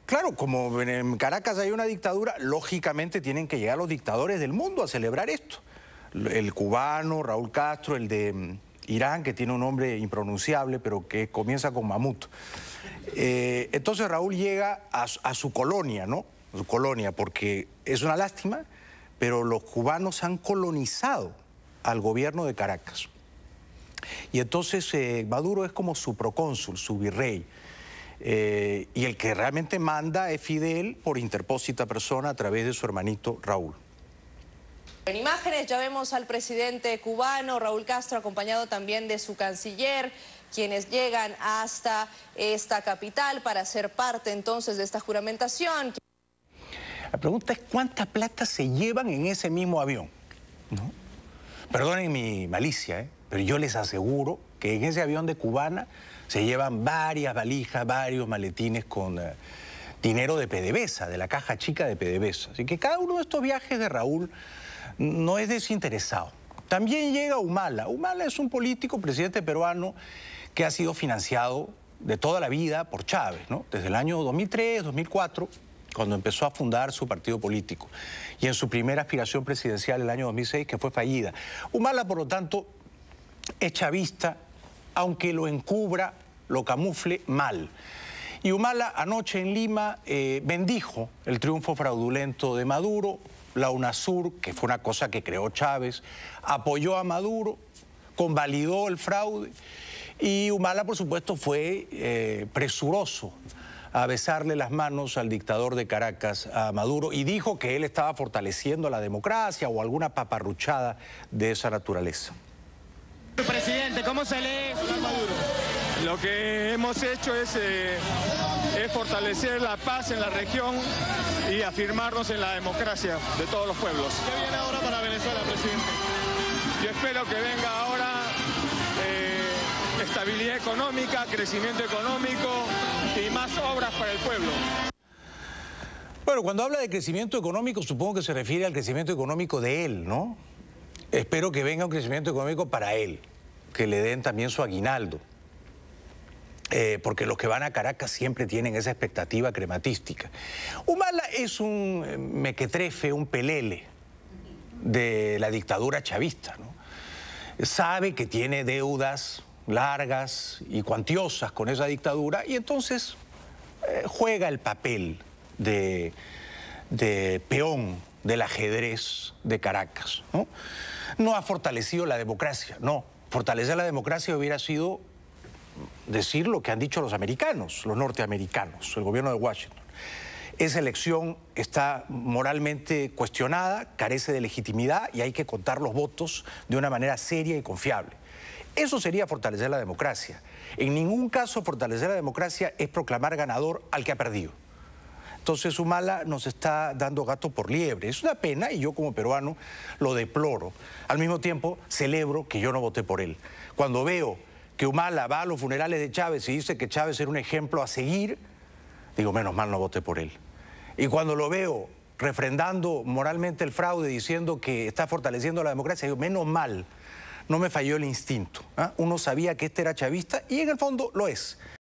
Claro, como en Caracas hay una dictadura, lógicamente tienen que llegar los dictadores del mundo a celebrar esto. El cubano, Raúl Castro, el de Irán, que tiene un nombre impronunciable, pero que comienza con Mamut. Entonces Raúl llega a su colonia, ¿no? A su colonia, porque es una lástima, pero los cubanos han colonizado al gobierno de Caracas. Y entonces Maduro es como su procónsul, su virrey. Y el que realmente manda es Fidel por interpósita persona a través de su hermanito Raúl. En imágenes ya vemos al presidente cubano, Raúl Castro, acompañado también de su canciller, quienes llegan hasta esta capital para ser parte entonces de esta juramentación. La pregunta es ¿cuánta plata se llevan en ese mismo avión? ¿No? Perdonen mi malicia, pero yo les aseguro que en ese avión de Cubana se llevan varias valijas, varios maletines con dinero de PDVSA, de la caja chica de PDVSA. Así que cada uno de estos viajes de Raúl no es desinteresado. También llega Humala. Humala es un político, presidente peruano, que ha sido financiado de toda la vida por Chávez, ¿no? Desde el año 2003, 2004, cuando empezó a fundar su partido político. Y en su primera aspiración presidencial, el año 2006, que fue fallida. Humala, por lo tanto, es chavista, aunque lo encubra, lo camufle mal. Y Humala anoche en Lima bendijo el triunfo fraudulento de Maduro. La UNASUR, que fue una cosa que creó Chávez, apoyó a Maduro, convalidó el fraude y Humala, por supuesto, fue presuroso a besarle las manos al dictador de Caracas, a Maduro, y dijo que él estaba fortaleciendo la democracia o alguna paparruchada de esa naturaleza. Presidente, ¿cómo se lee Maduro? Lo que hemos hecho es fortalecer la paz en la región y afirmarnos en la democracia de todos los pueblos. ¿Qué viene ahora para Venezuela, presidente? Yo espero que venga ahora estabilidad económica, crecimiento económico y más obras para el pueblo. Bueno, cuando habla de crecimiento económico, supongo que se refiere al crecimiento económico de él, ¿no? Espero que venga un crecimiento económico para él, que le den también su aguinaldo. Porque los que van a Caracas siempre tienen esa expectativa crematística. Humala es un mequetrefe, un pelele de la dictadura chavista, ¿no? Sabe que tiene deudas largas y cuantiosas con esa dictadura y entonces juega el papel de peón del ajedrez de Caracas, ¿no? No ha fortalecido la democracia, no. Fortalecer la democracia hubiera sido decir lo que han dicho los americanos, los norteamericanos, el gobierno de Washington. Esa elección está moralmente cuestionada, carece de legitimidad y hay que contar los votos de una manera seria y confiable. Eso sería fortalecer la democracia. En ningún caso fortalecer la democracia es proclamar ganador al que ha perdido. Entonces Humala nos está dando gato por liebre. Es una pena y yo como peruano lo deploro. Al mismo tiempo celebro que yo no voté por él. Cuando veo que Humala va a los funerales de Chávez y dice que Chávez era un ejemplo a seguir, digo, menos mal no voté por él. Y cuando lo veo refrendando moralmente el fraude, diciendo que está fortaleciendo la democracia, digo, menos mal, no me falló el instinto. Uno sabía que este era chavista y en el fondo lo es.